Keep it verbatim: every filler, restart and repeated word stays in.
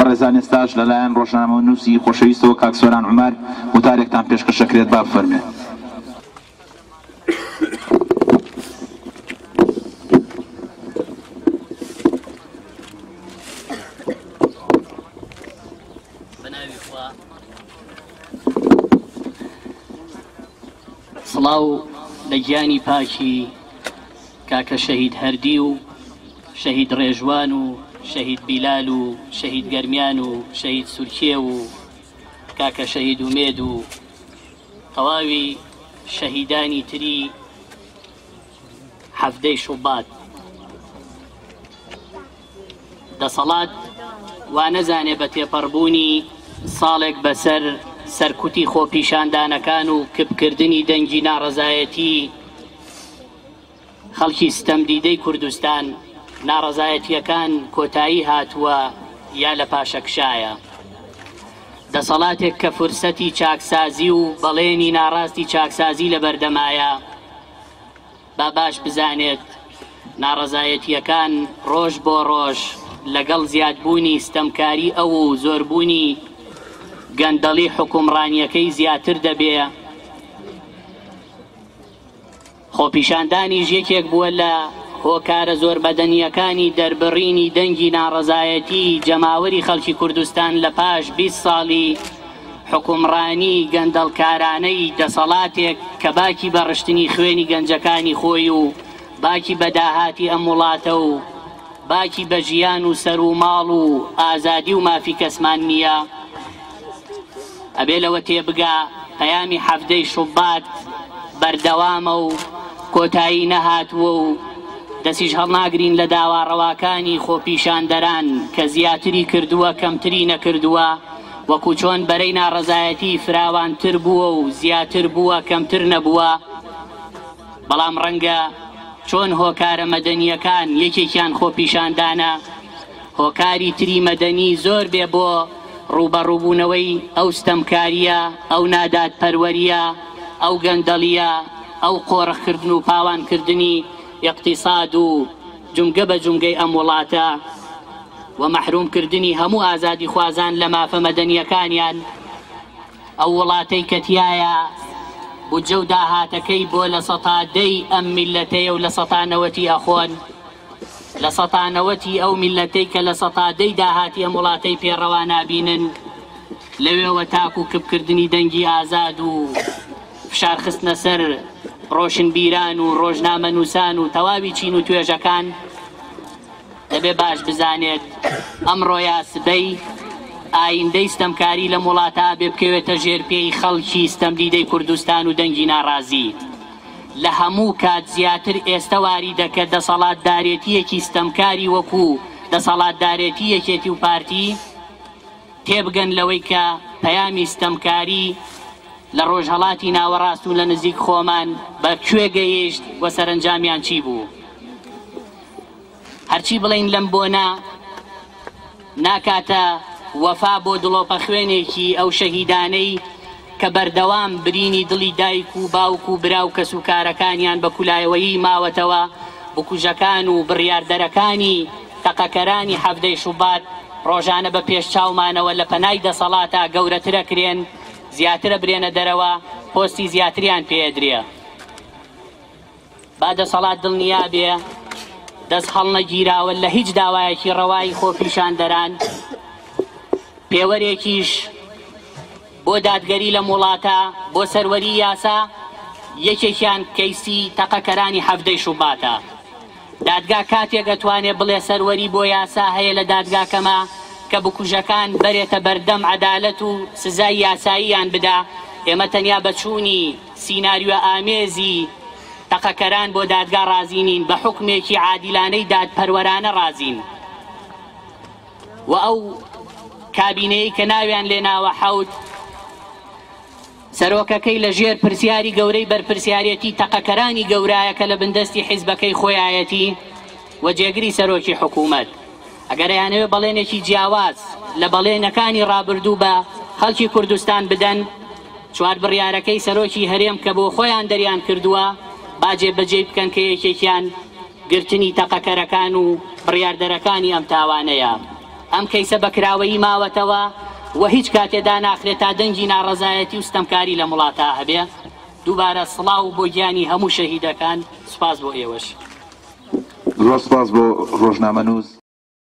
بەڕێزان ئێستاش لەلایەن ڕۆژنامەنووسی خۆشەویستەوە کاک سۆران عومار وتارێکتان پێشکەشەکرێت با بفەرمێ. سڵاو لە گیانی پاکی کاکە شەهید هەردی و شەهید ڕێژوان و شەهید بیلال و شەهید گەرمیان و شەهید سورکێ و کاکە شەهید ومێد و تەواوی شەهیدانی تری حەفدەی شوبات. دەسەڵات وا نەزانێ بە تێپەڕبوونی ساڵێک بەسەر سەرکوتی خۆپیشاندانەکان و کپکردنی دەنگی ناڕەزایەتی خەڵکی ستەمدیدەی کوردستان ناڕەزایەتیەکان کۆتایی هاتووە یا لە پاشەکشایە. دەسەڵاتێک کە فرسەتی چاکسازی و بەڵێنی ناڕاستی چاکسازی لە بەردەمایە با باش بزانێت ناڕەزایەتیەکان ڕۆژ بۆ ڕۆژ لەگەڵ زیادبوونی ستەمکاری ئەو و زۆربوونی گەندەڵی حکومڕانیەکەی زیاتر دەبێ. خۆپیشاندانیش یەکێک بووە لە هۆکارە زۆر بەدەنیەکانی دەربڕینی دەنگی ناڕەزایەتی جەماوەری خەڵکی کوردستان لە پاش بیست ساڵی حکومڕانی گەندەڵکارانەی دەسەڵاتێک کە باکی بەڕشتنی خوێنی گەنجەکانی خۆی و باکی بەداهاتی ئەم وڵاتە و باکی بە ژیان و سەر و ماڵ و ئازادی و مافی کەسمان نییە. ئەبێ لەوە تێبگا پەیامی حەفدەی شوبات بەردەوامە و کۆتایی نەهاتووە و دەستیش هەڵناگرین لە داواڕەواکانی خۆپیشاندەران کە زیاتری کردووە کەمتری نەکردووە، وەکو چۆن بەرەی ناڕەزایەتی فراوانتر بووە و زیاتر بووە کەمتر نەبووە. بەڵام ڕەنگە چۆن هۆکارە مەدەنیەکان یەکێکیان خۆپیشاندانە، هۆکاری تری مەدەنی زۆر بێ بۆ ڕوبەڕووبوونەوەی ئەو ستەمکاریە، ئەو نادادپەروەریە، ئەو گەندەڵیە، ئەو قۆڕەخکردن و پاوانکردنی اقتصاد و جمگە بە جمگەی ئەم وڵاتە و مەحرومکردنی هەموو ئازادی خوازان لە مافە مەدەنیەکانیان. ئەو وڵاتەی کەتیایە بودجە و داهاتەکەی بۆ لە سەتادەی ئەم میلەتەیە و لە سەتانەوەتی ئەخۆن، لە سەتانەوەتی ئەو میلەتەی کە لە سەتادەی داهاتی ئەم وڵاتەی پێڕەوا نابینن، لەوێوە تاک و کپکردنی دەنگی ئازاد و فشارخستنە سەر ڕۆشنبیران و ڕۆژنامەنووسان و تەواوی چین و توێژەکان. دەبێ باش بزانێت ئەمڕۆ یاسبەی ئایندەی ستەمکاری لە وڵاتە بێ بکەوێتە ژێرپێی خەڵکی ستەمدیدەی کوردستان و دەنگی ناڕازی. لە هەموو کات زیاتر ئێستا واری دەکات دەسەڵاتدارێتیەکی ستەمکاری وەکو دەسەڵاتدارێتی یەکێتی و پارتی تێبگەن لەوەی کە پەیامی ستەمکاری لە ڕۆژهەڵاتی ناوەڕاست و لە نزیک خۆمان بە کوێ گەیشت و سەرنجامیان چی بوو. هەرچی بڵین لەم بۆنە ناکاتە وەفا بۆ دڵۆپە خوێنێکی ئەو شەهیدانەی کە بەردەوام برینی دڵی دایک و باوک و برا و کەس و کارەکانیان بە کولایەوەیی ماوەتەوە، بکوژەکان و بڕیاردەرەکانی تەقەکەرانی حەفدەی شوبات ڕۆژانە بە پێش چاومانەوە لە پەنای دەسەڵاتە گەورەترەکرێن، زیاترە برێنە دەرەوە، پۆستی زیاتریان پێدرێ. با دەسەڵات دڵنیا بێ دەست هەڵ نەگیراوە لە هیچ داوایەکی ڕەوایی خۆپیشاندەران. پێوەرێکیش بۆ دادگەری لە وڵاتە بۆ سەروەری یاسا یەکێکیان کەیسی تەقەکەرانی حەفدەی شوباتە. دادگا کاتێک دەتوانێت بڵێ سەروەری بۆ یاسا هەیە لە دادگاکەمە کە بکوژەکان بەرێتە بەردەم عەدالەت و سزای یاساییان بدا. ئێمە تەنیا بەچوونی سیناریۆ ئامێزی تەقەکەران بۆ دادگا رازینین، بە حکمێکی عادیلانەی دادپەروەرانە رازین. و ئەو کابینەی کە ناویان لێناوە حەوت سەرۆکەکەی لە ژێر پرسیاری گەورەی بەرپرسیارەتی تەقەکەرانی گەورایە کە لە بندەستی حیزبەکەی خۆیایەتی و جێگری سەرۆکی حکوومەت. ئەگەریانەوێ بەڵێنێکی جیاواز لە بەڵێنەکانی ڕابردوو بە خەڵکی کوردستان بدەن، چوار بڕیارەکەی سەرۆکی هەرێم کە بۆ خۆیان دەریان کردووە باجێ بەجێ بکەن کە یەکێکیان گرتنی تەقەکەرەکان و بڕیاردەرەکانی ئەم تاوانەیە. ئەم کەیسە بەکراوەیی ماوەتەوە و هیچ کاتێدا ناخرێت تا دەنگی ناڕەزایەتی و ستەمکاری لە وڵاتە هەبێ. دووبارە سڵاو بۆ گیانی هەموو شەهیدەکان، سوپاس بۆ ئێوەش. زۆر سپاس بۆ ڕۆژنامەنووس.